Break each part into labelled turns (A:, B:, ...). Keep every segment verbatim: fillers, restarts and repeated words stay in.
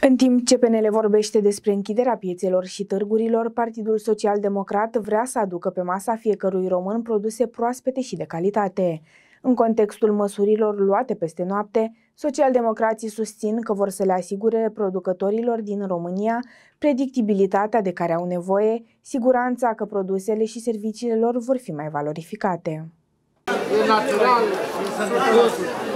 A: În timp ce P N L vorbește despre închiderea piețelor și târgurilor, Partidul Social Democrat vrea să aducă pe masa fiecărui român produse proaspete și de calitate. În contextul măsurilor luate peste noapte, socialdemocrații susțin că vor să le asigure producătorilor din România predictibilitatea de care au nevoie, siguranța că produsele și serviciile lor vor fi mai valorificate.
B: E natural, e sănătos.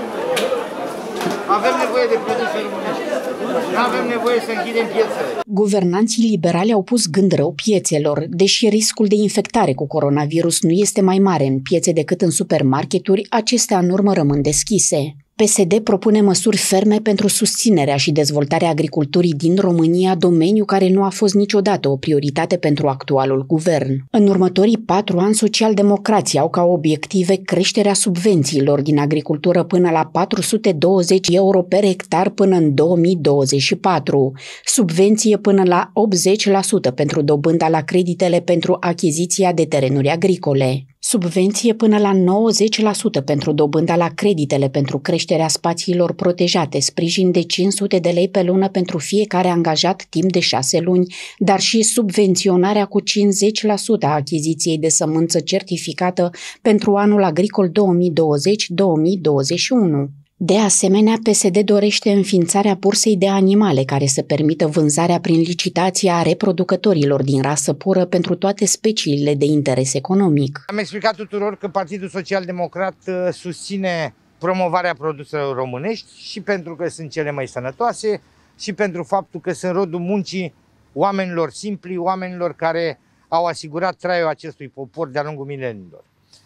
B: Avem nevoie de produse românești. Nu avem nevoie să închidem piețele.
C: Guvernanții liberali au pus gând rău piețelor, deși riscul de infectare cu coronavirus nu este mai mare în piețe decât în supermarketuri, acestea în urmă rămân deschise. P S D propune măsuri ferme pentru susținerea și dezvoltarea agriculturii din România, domeniu care nu a fost niciodată o prioritate pentru actualul guvern. În următorii patru ani, socialdemocrații au ca obiective creșterea subvențiilor din agricultură până la patru sute douăzeci euro per hectar până în două mii douăzeci și patru, subvenție până la optzeci la sută pentru dobânda la creditele pentru achiziția de terenuri agricole, subvenție până la nouăzeci la sută pentru dobânda la creditele pentru creșterea spațiilor protejate, sprijin de cinci sute de lei pe lună pentru fiecare angajat timp de șase luni, dar și subvenționarea cu cincizeci la sută a achiziției de sămânță certificată pentru anul agricol două mii douăzeci două mii douăzeci și unu. De asemenea, P S D dorește înființarea bursei de animale care să permită vânzarea prin licitație a reproducătorilor din rasă pură pentru toate speciile de interes economic.
B: Am explicat tuturor că Partidul Social Democrat susține promovarea produselor românești și pentru că sunt cele mai sănătoase și pentru faptul că sunt rodul muncii oamenilor simpli, oamenilor care au asigurat traiul acestui popor de-a lungul mileniilor.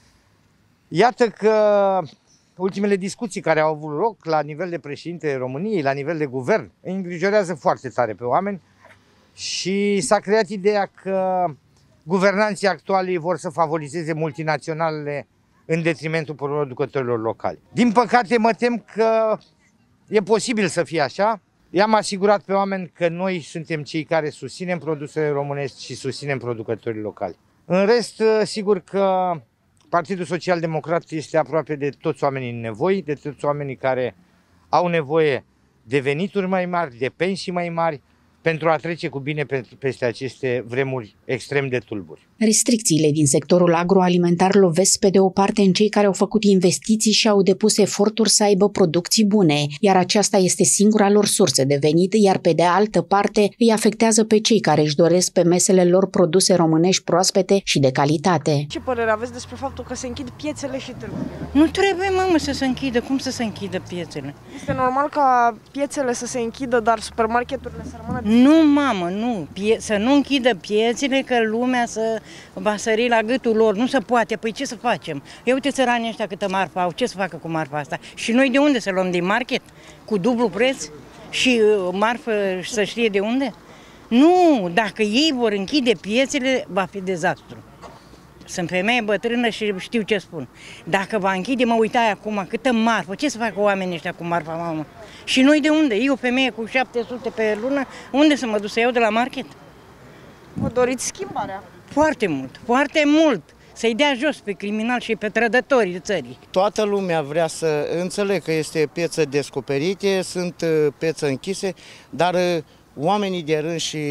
B: Iată că ultimele discuții care au avut loc la nivel de președinte României, la nivel de guvern, îi îngrijorează foarte tare pe oameni și s-a creat ideea că guvernanții actuali vor să favorizeze multinaționalele în detrimentul producătorilor locali. Din păcate, mă tem că e posibil să fie așa. I-am asigurat pe oameni că noi suntem cei care susținem produsele românești și susținem producătorii locali. În rest, sigur că Partidul Social Democrat este aproape de toți oamenii în nevoie, de toți oamenii care au nevoie de venituri mai mari, de pensii mai mari, pentru a trece cu bine peste aceste vremuri extrem de tulburi.
C: Restricțiile din sectorul agroalimentar lovesc pe de o parte în cei care au făcut investiții și au depus eforturi să aibă producții bune, iar aceasta este singura lor sursă de venit, iar pe de altă parte îi afectează pe cei care își doresc pe mesele lor produse românești proaspete și de calitate.
D: Ce părere aveți despre faptul că se închid piețele și târgurile?
E: Nu trebuie, mamă, să se închidă. Cum să se închidă piețele?
D: Este normal ca piețele să se închidă, dar supermarketurile să rămână?
E: Nu, mamă, nu. Pie- să nu închidă piețele, că lumea să va sări la gâtul lor. Nu se poate. Păi ce să facem? Eu uite țăranii ăștia câtă marfă au. Ce să facă cu marfa asta? Și noi de unde să luăm? Din market? Cu dublu preț? Și uh, marfă să știe de unde? Nu, dacă ei vor închide piețele, va fi dezastru. Sunt femeie bătrână și știu ce spun. Dacă va închide, mă uitai acum, câtă marfă, ce să facă oamenii ăștia cu marfa, mamă? Și noi de unde? Eu, femeie cu șapte sute pe lună, unde să mă duc să iau de la market?
D: Vă doriți schimbarea?
E: Foarte mult, foarte mult. Să-i dea jos pe criminali și pe trădătorii țării.
F: Toată lumea vrea să înțeleg că este piețe descoperite, sunt piețe închise, dar oamenii de rând și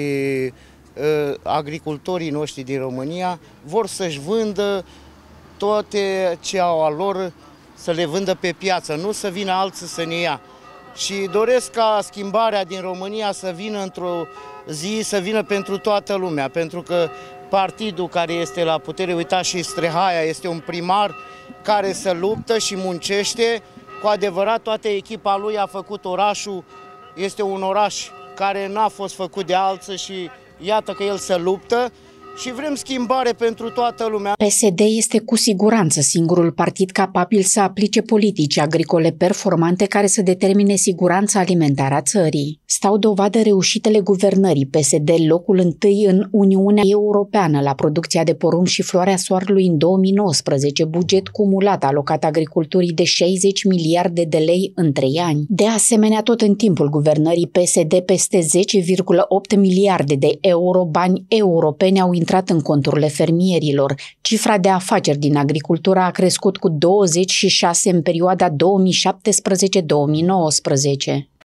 F: agricultorii noștri din România vor să-și vândă toate ce au al lor, să le vândă pe piață, nu să vină alții să ne ia. Și doresc ca schimbarea din România să vină într-o zi, să vină pentru toată lumea, pentru că partidul care este la putere, uitați și Strehaia, este un primar care se luptă și muncește. Cu adevărat, toată echipa lui a făcut orașul, este un oraș care n-a fost făcut de alții și iată că el se luptă și vrem schimbare pentru toată lumea.
C: P S D este cu siguranță singurul partid capabil să aplice politici agricole performante care să determine siguranța alimentară a țării. Stau dovadă reușitele guvernării P S D, locul întâi în Uniunea Europeană la producția de porumb și floarea soarelui în două mii nouăsprezece, buget cumulat alocat agriculturii de șaizeci miliarde de lei în trei ani. De asemenea, tot în timpul guvernării P S D, peste zece virgulă opt miliarde de euro bani europeni au intrat în conturile fermierilor. Cifra de afaceri din agricultură a crescut cu douăzeci și șase în perioada două mii șaptesprezece două mii nouăsprezece.